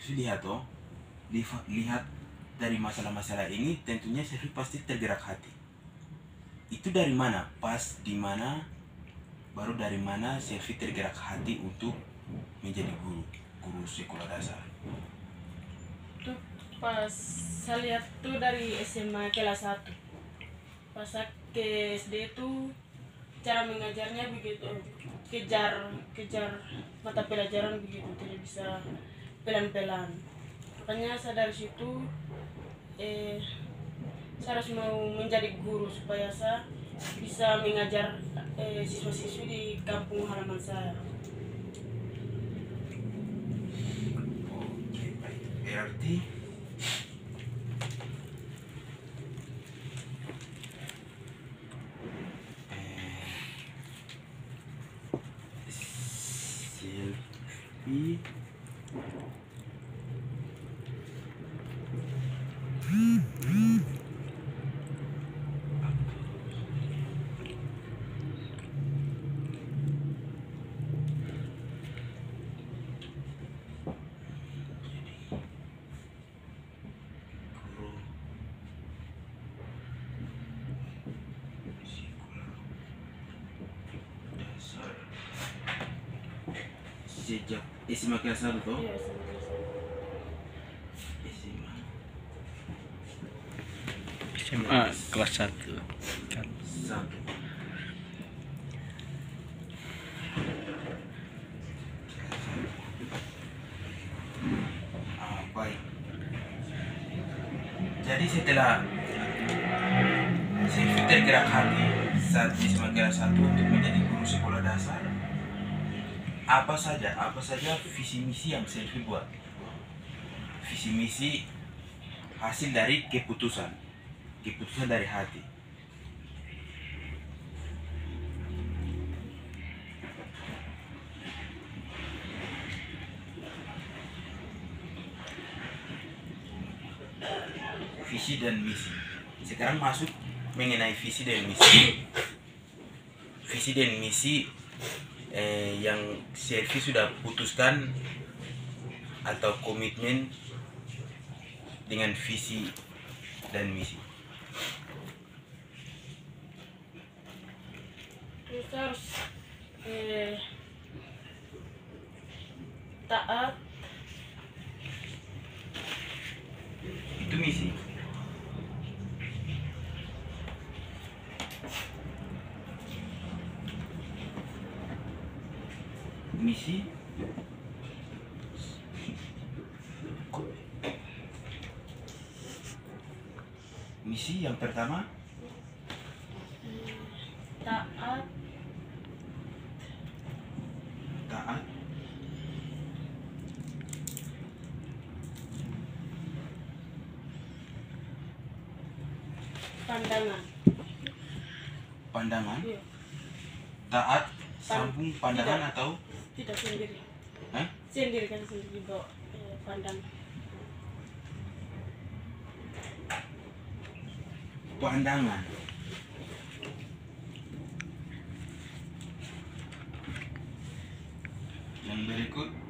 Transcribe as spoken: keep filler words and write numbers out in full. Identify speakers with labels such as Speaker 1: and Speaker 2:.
Speaker 1: Selfie lihat oh, lihat, lihat dari masalah-masalah ini tentunya Selfie pasti tergerak hati. Itu dari mana? Pas di mana? Baru dari mana Selfie tergerak hati untuk menjadi guru, guru sekolah dasar?
Speaker 2: Tuh pas saya lihat tuh dari S M A kelas satu. Pas saya ke S D tuh cara mengajarnya begitu, kejar kejar mata pelajaran begitu, tidak bisa pelan-pelan. Makanya saya dari situ eh saya harus mau menjadi guru supaya saya bisa mengajar eh, siswa-siswi di kampung halaman saya.
Speaker 1: Oke, baik. Berarti eh, Selfie sejak S M A kelas satu toh?
Speaker 2: Iya, sama saya.
Speaker 1: S M A
Speaker 3: S M A kelas satu.
Speaker 1: satu. Ah, baik. Jadi setelah Selfie tergerak hati saat di S M A kelas satu untuk menjadi guru sekolah dasar, apa saja apa saja visi misi yang Selfie buat? Visi misi hasil dari keputusan keputusan dari hati. Visi dan misi. Sekarang masuk mengenai visi dan misi. Visi dan misi eh, yang Selfie sudah putuskan atau komitmen dengan visi dan misi.
Speaker 2: Terus harus eh, taat,
Speaker 1: Itu misi. Misi misi yang pertama
Speaker 2: taat,
Speaker 1: taat,
Speaker 2: pandangan.
Speaker 1: pandangan,
Speaker 2: Iya,
Speaker 1: taat, sambung pandangan
Speaker 2: Tidak.
Speaker 1: atau
Speaker 2: tidak sendiri.
Speaker 1: Hah?
Speaker 2: Sendiri kan sendiri bawa eh, pandang.
Speaker 1: pandangan. Yang berikut